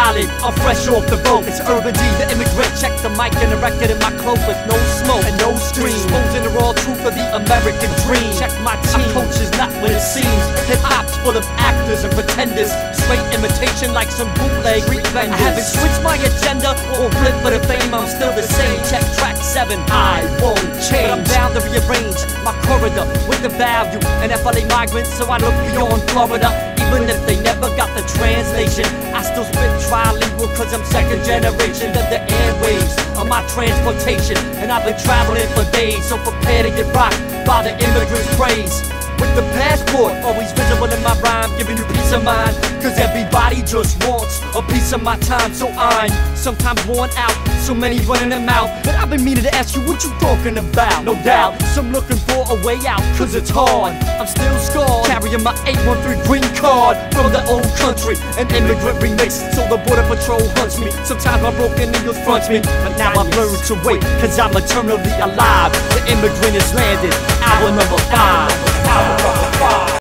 island, I'm fresh off the boat. It's Urban D, the immigrant. Check the mic and the record in my cloak with no smoke and no stream, exposing the raw truth of the American dream. Check my team, coach is not what it seems. Hip-hop's full of actors and pretenders, straight imitation like some bootleg street vendors. I haven't switched my agenda or flip for the fame, I'm still the same. Check track 7, I won't change. But I'm bound to rearrange my corridor with the value and FLA migrants, so I look beyond Florida. Even if they never got the translation, I still spit trilingual cause I'm second generation of the airwaves of my transportation. And I've been traveling for days, so prepare to get rocked by the immigrant's praise. With the passport always visible in my rhyme, giving you peace of mind, cause everybody just wants a piece of my time. So I'm sometimes worn out, so many running their mouth, but I've been meaning to ask you what you talking about. No doubt, some looking for a way out, cause it's hard. I'm still scarred, carrying my 813 green card from the old country, an immigrant remix, so the border patrol hunts me. Sometimes my broken English fronts me, but now I've learned to wait, cause I'm eternally alive. The immigrant is landed, hour number 5.